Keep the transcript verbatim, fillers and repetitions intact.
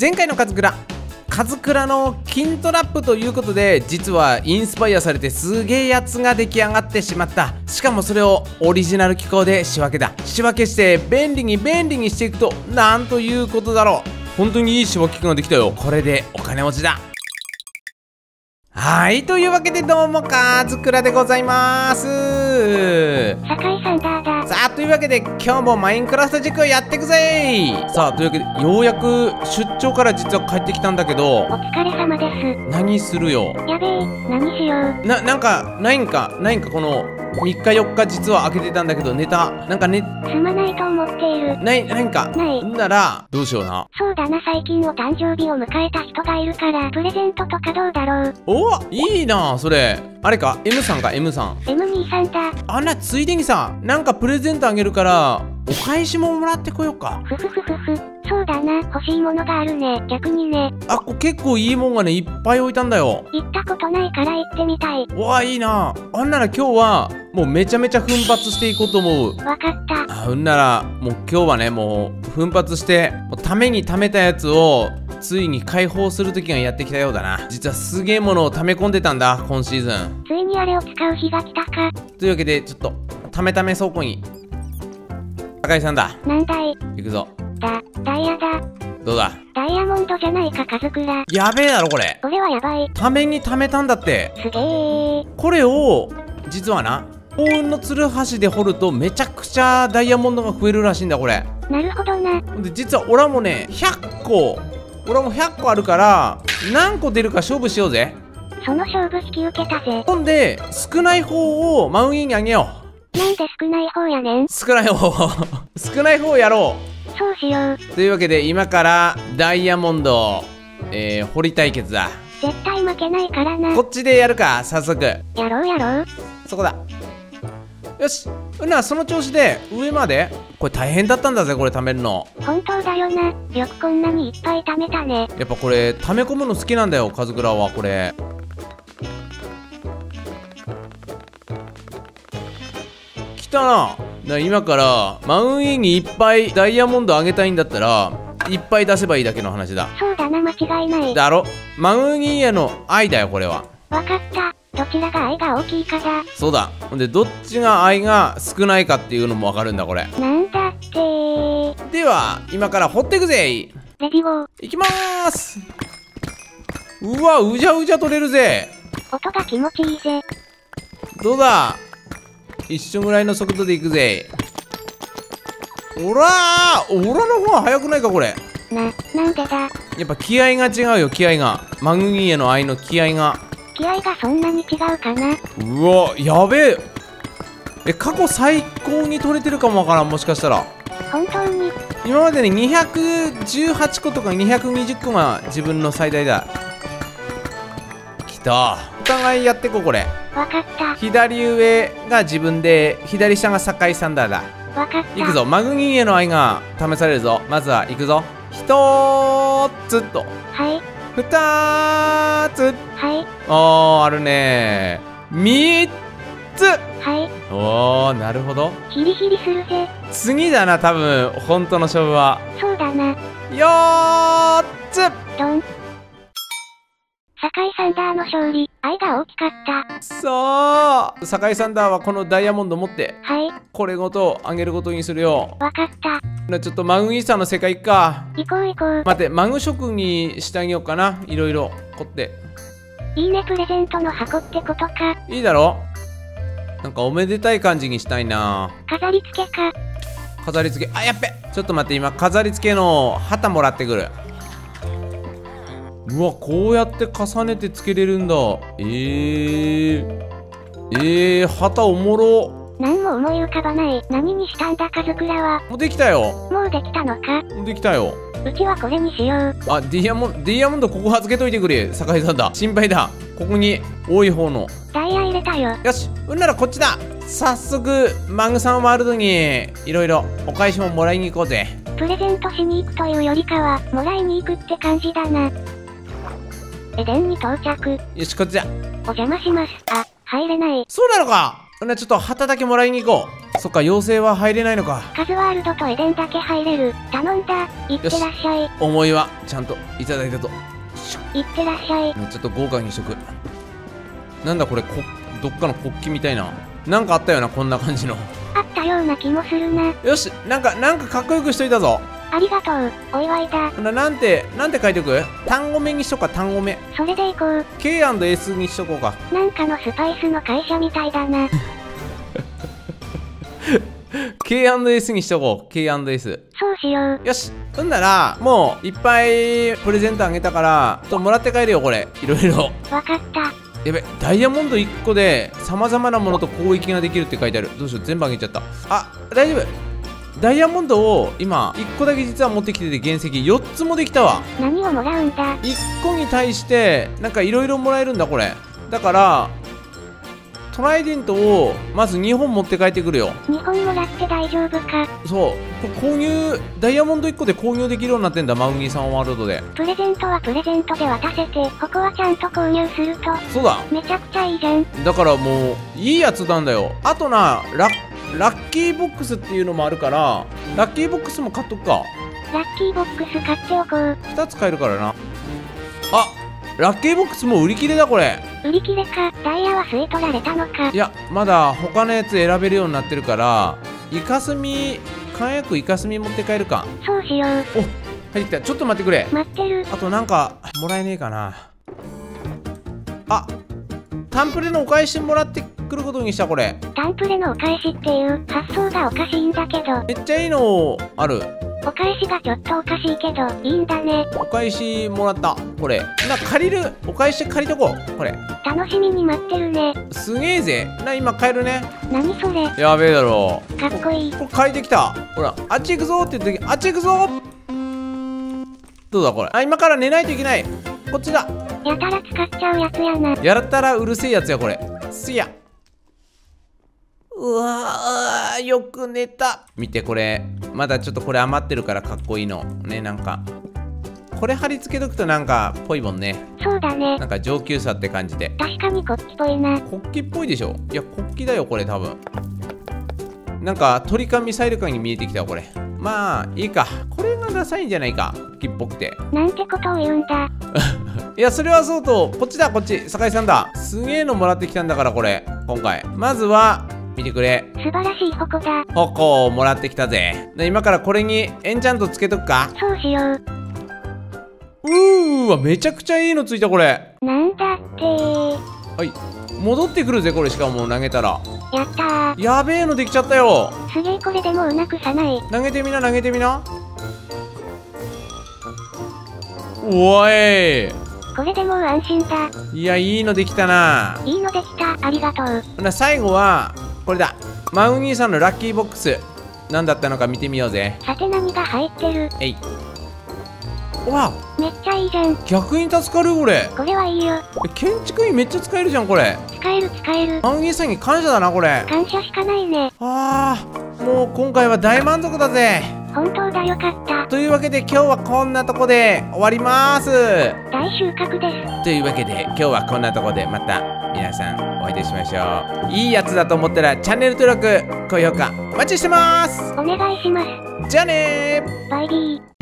前回のカズクラカズクラの金トラップということで、実はインスパイアされてすげえやつが出来上がってしまった。しかもそれをオリジナル機構で仕分けだ。仕分けして便利に便利にしていくとなんということだろう。本当にいい仕分けができたよ。これでお金持ちだ。はい、というわけでどうもカズクラでございます。 酒井サンダーだ。 さあ、というわけで今日もマインクラフト塾をやっていくぜ。さあ、というわけでようやく出張から実は帰ってきたんだけど、 お疲れ様です。 何するよ。 やべえ、何しよう。 な、なんかないんかないんかこのみっかよっか実は開けてたんだけど、ネタなんかねすまないと思っている。 ないないんかないんならどうしような。 そうだな、最近お誕生日を迎えた人がいるからプレゼントとかどうだろう。 お、いいなそれ。あれか M さんか M さんエムにじゅうさん だ。 あんなついでにさ、なんかプレゼントあげるからお返しももらってこようか。 ふふふふふ。そうだな、欲しいものがあるね。逆にね。 あ、こ結構いいもんがねいっぱい置いたんだよ。 行ったことないから行ってみたい。 わあ、いいな。あんなら今日はもうめちゃめちゃ奮発していこうと思う。 わかった。 あ、うんならもう今日はねもう奮発してもうために貯めたやつをついに解放する時がやってきたようだな。実はすげえものを溜め込んでたんだ今シーズン。 ついにあれを使う日が来たか。 というわけでちょっとためため倉庫に高井さんだ。 なんだい。 行くぞ。 だ、ダイヤだ。 どうだ。 ダイヤモンドじゃないか、カズクラ。 やべえだろこれ。 これはやばい。 ために貯めたんだって。 すげえ。 これを実はな幸運のツルハシで掘るとめちゃくちゃダイヤモンドが増えるらしいんだこれ。 なるほどな。 で実はオラもねひゃっこオラもひゃっこあるから何個出るか勝負しようぜ。 その勝負引き受けたぜ。 ほんで少ない方をマウイにあげよう。なんで少ない方やねん。 少ない方少ない方やろう。そうしよう。 というわけで今からダイヤモンド、えー、掘り対決だ。 絶対負けないからな。 こっちでやるか早速。 やろうやろう。 そこだ。よし、うなその調子で上まで。これ大変だったんだぜこれ貯めるの。 本当だよな。よくこんなにいっぱい貯めたね。 やっぱこれ溜め込むの好きなんだよカズクラは。これ来たな。だ今からマウンイにいっぱいダイヤモンドあげたいんだったらいっぱい出せばいいだけの話だ。 そうだな、間違いない。 だろ。マウンイへの愛だよこれは。 わかった。どちらが愛が大きいかだ。 そうだ。ほんでどっちが愛が少ないかっていうのもわかるんだこれ。 なんだってー。 では今から掘っていくぜ。 レディゴー。 いきまーす。うわ、うじゃうじゃ取れるぜ。 音が気持ちいいぜ。 どうだ。一緒ぐらいの速度でいくぜ。おらー、おらの方が速くないかこれ。 な、なんでだ。 やっぱ気合が違うよ気合が。マグニへの愛の気合が。 気合がそんなに違うかな。 うわ、やべえ。え、過去最高に取れてるかもわからんもしかしたら。 本当に。 今までににひゃくじゅうはちことかにひゃくにじゅっこが自分の最大だ。きた。お互いやってこうこれ。 わかった。 左上が自分で左下が酒井サンダーだ。 わかった。 いくぞ。マグニへの愛が試されるぞ。まずはいくぞ。ひとつと。 はい。 ふたつ。 はい。 おー、あるねー。みっつ。 はい。 おー、なるほど。 ヒリヒリするぜ。 次だな多分本当の勝負は。 そうだな。 よーっつ。 ドン。酒井サンダーの勝利。愛が大きかった。 さあ酒井サンダーはこのダイヤモンド持って、 はい、 これごとあげることにするよ。 わかった。 ちょっとマグイーサーの世界行くか。 行こう行こう。 待って、マグ職にしてあげようかな。いろいろ凝って。 いいね、プレゼントの箱ってことか。 いいだろ。なんかおめでたい感じにしたいな。 飾り付けか。 飾り付け。あ、やっべ。ちょっと待って、今飾り付けの旗もらってくる。うわ、こうやって重ねてつけれるんだ。えー、えー、旗おもろ。 何も思い浮かばない。何にしたんだ、カズクラは。 もうできたよ。 もうできたのか。 もうできたよ。 うちはこれにしよう。 あ、ディアモンド、ディアモンドここ預けといてくれ、酒井さんだ。心配だ。ここに多い方の。 ダイヤ入れたよ。 よし、うんならこっちだ。早速、マグさんワールドにいろいろお返しももらいに行こうぜ。 プレゼントしに行くというよりかは、もらいに行くって感じだな。エデンに到着。 よし、こっちだ。 お邪魔します。あ、入れない。 そうなのか。ほんならちょっと旗だけもらいに行こそっか、妖精は入れないのか。 カズワールドとエデンだけ入れる。頼んだ。いってらっしゃい。 思いはちゃんといただいたと。 いってらっしゃい。 ちょっと豪華にしとく。なんだこれ、こどっかの国旗みたいな。なんかあったよな、こんな感じの。 あったような気もするな。 よし、なんかなんかかっこよくしといたぞ。 ありがとう。お祝いだ。 な、なんてなんて書いておく。単語目にしとくか。単語目それでいこう。 ケーアンドエス にしとこうか。 なんかのスパイスの会社みたいだな。 ケーアンドエス にしとこう。ケーアンドエス。 そうしよう。 よし、ほんならもういっぱいプレゼントあげたからともらって帰るよ。これいろいろ。 わかった。 やべ、ダイヤモンドいっこでさまざまなものと攻撃ができるって書いてある。どうしよう、全部あげちゃった。あ、大丈夫。ダイヤモンドを今いっこだけ実は持ってきてて、原石よっつもできたわ。 何をもらうんだ。 いっこに対してなんかいろいろもらえるんだこれ。だからトライデントをまずにほん持って帰ってくるよ。 にほんもらって大丈夫か。 そうこれ購入、ダイヤモンドいっこで購入できるようになってんだ、マウギーさんワールドで。 プレゼントはプレゼントで渡せて、ここはちゃんと購入すると。 そうだ、 めちゃくちゃいいじゃん。 だからもういいやつなんだよ。あとな、ラッラッキーボックスっていうのもあるから、ラッキーボックスも買っとくか。 ラッキーボックス買っておこう。 ふたつ買えるからな。あ、ラッキーボックスもう売り切れだこれ。 売り切れか。ダイヤは吸い取られたのか。 いや、まだ他のやつ選べるようになってるから、イカスミ、火薬イカスミ持って帰るか。 そうしよう。 お、入ってきた。ちょっと待ってくれ。 待ってる。 あとなんかもらえねえかな。あ、タンプレのお返しもらってくることにした。これタンプレのお返しっていう発想がおかしいんだけど。 めっちゃいいのある。 お返しがちょっとおかしいけどいいんだね。 お返しもらった。これな、借りる。お返し借りとこう。これ楽しみに待ってるね。 すげえぜな。今買えるね。 何それ。 やべえだろ。 かっこいい。 これ借りてきた。ほら、あっち行くぞって言った時、あっち行くぞ。どうだこれ。あ、今から寝ないといけない。こっちだ。 やたら使っちゃうやつやな。 やったらうるせえやつやこれ。すや。うわー、よく寝た。見てこれ、まだちょっとこれ余ってるからかっこいいのね。なんかこれ貼り付けとくとなんかぽいもんね。 そうだね。 なんか上級さって感じで。 確かに国旗っぽいな。 国旗っぽいでしょ。いや国旗だよこれ多分。なんか鳥かミサイルかに見えてきたわこれ。まあいいか。これがダサいんじゃないか、国旗っぽくて。 なんてことを言うんだ。 いや、それはそうと、こっちだこっち、酒井さんだ。すげえのもらってきたんだからこれ今回。まずは見てくれ。 素晴らしい矛だ。 矛をもらってきたぜ。で今からこれにエンチャントつけとくか。 そうしよう。 うーわ、めちゃくちゃいいのついたこれ。 なんだってー。 はい、戻ってくるぜこれ。しかも投げたらやったー。 やべえのできちゃったよ。 すげえ、これでもうなくさない。 投げてみな投げてみな。おい、 これでもう安心だ。 いや、いいのできたな。 いいのできた。ありがとう。 ほな最後はこれだ。マウギーさんのラッキーボックス何だったのか見てみようぜ。 さて何が入ってる。 えい。わ、 めっちゃいいじゃん。 逆に助かるこれ。 これはいいよ。 え、建築費めっちゃ使えるじゃんこれ。 使える使える。 マウギーさんに感謝だなこれ。 感謝しかないね。 あー、もう今回は大満足だぜ。 本当だ、よかった。 というわけで今日はこんなとこで終わります。 大収穫です。 というわけで今日はこんなとこでまた皆さんお会いいたしましょう。いいやつだと思ったらチャンネル登録、高評価お待ちしてます。 お願いします。 じゃあねー。 バイビー。